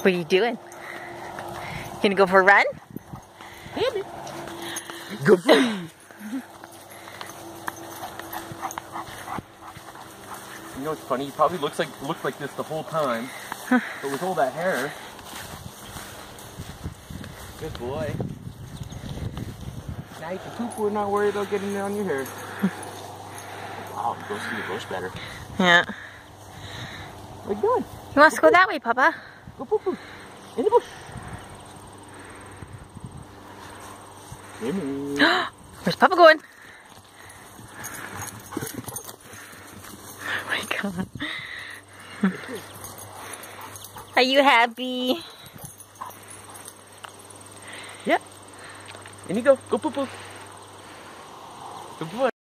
What are you doing? You gonna go for a run? Go for it. You know what's funny? He probably looked like this the whole time, but with all that hair. Good boy. Now you can poop. We're not worried about getting it on your hair. Wow, it goes through the bush better. Yeah. What are you doing? He wants to go that way, Papa. Go poo poo. In the bush. Where's Papa going? Oh my God. Are you happy? Yeah. In you go. Go poo poo. Good boy.